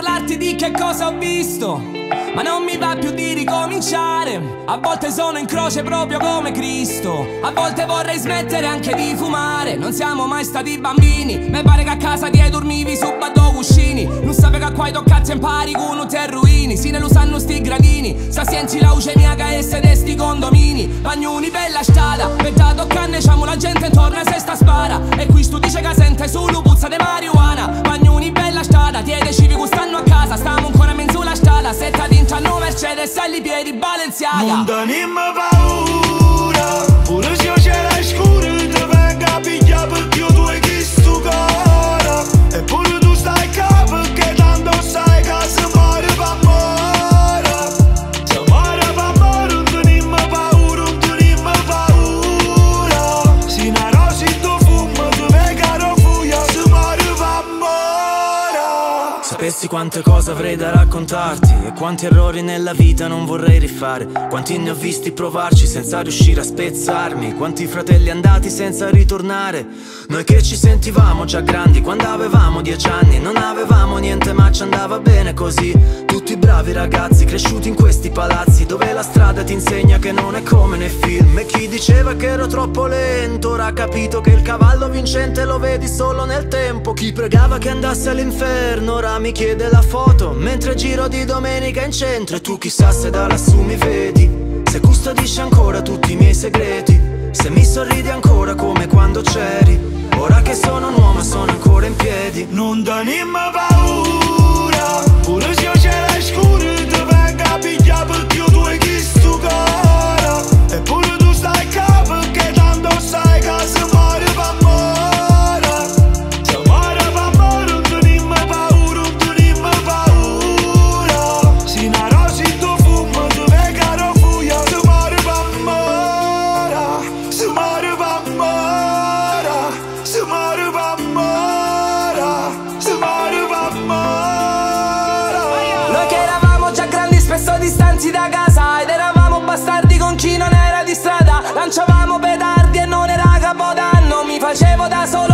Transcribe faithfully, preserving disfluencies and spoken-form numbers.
parlarti di che cosa ho visto, ma non mi va più di ricominciare. A volte sono in croce proprio come Cristo, a volte vorrei smettere anche di fumare. Non siamo mai stati bambini, mi pare che a casa die dormivi su baddo cuscini. Non sapevo che qua toccazzi impari con un te ruini. Sì, ne lo sanno sti gradini, sta sienci la leucemia che esse de sti condomini. Pagnuni bella strada, per da toccare c'amo la gente intorno a se sta spara. E qui stu dice che sente solo puzza de marijuana. Pagnuni bella strada, tie decivi che stanno a casa. Stiamo ancora in sulla strada, se t'addinciano Mercedes e i piedi Balenciaga. Non tenim paura, pure se c'è la scura ti venga a pigliare perché io tu hai chiesto cara. Eppure tu stai qua perché tanto sai che se muore fa amore. Se muore fa amore, non tenim paura, non tenim paura. Se una rosa in tu fumo, tu venga a fuia, se muore fa amore. Sapessi quante cose avrei da raccontarti e quanti errori nella vita non vorrei rifare. Quanti ne ho visti provarci senza riuscire a spezzarmi. Quanti fratelli andati senza ritornare. Noi che ci sentivamo già grandi quando avevamo dieci anni. Non avevamo niente ma ci andava bene così. Tutti bravi ragazzi cresciuti in questi palazzi, dove la strada ti insegna che non è come nei film. E chi diceva che ero troppo lento ora ha capito che il cavallo vincente lo vedi solo nel tempo. Chi pregava che andasse all'inferno ora mi chiede la foto mentre giro di domenica in centro. E tu chissà se da lassù mi vedi, se custodisci ancora tutti i miei segreti, se mi sorridi ancora come quando c'eri. Ora che sono un uomo sono ancora in piedi. Non tenim paura, pure se c'è la scura ti venga a pigliare perché io tu hai chiesto cara. Eppure tu stai qua perché tanto sai che se muore fa amore. Se muore fa amore, non tenim paura, non tenim paura. Se una rosa in tu fumo, tu venga a fuia, se muore fa amore. Se muore fa amore, se muore fa amore, se muore fa amore. Noi che eravamo già grandi spesso distanti da casa, ed eravamo bastardi con chi non era di strada. Lanciavamo petardi e non era capodanno, mi facevo da solo